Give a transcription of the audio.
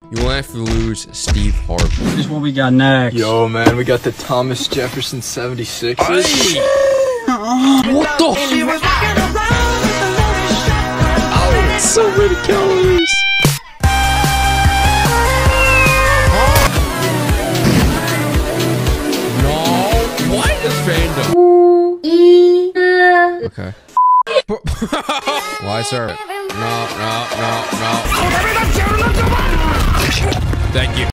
You will have to lose Steve Harvey. Here's what we got next. Yo, man, we got the Thomas Jefferson 76. What the? Oh, so many calories. No, why is random? Okay. Why, sir? No. Thank you.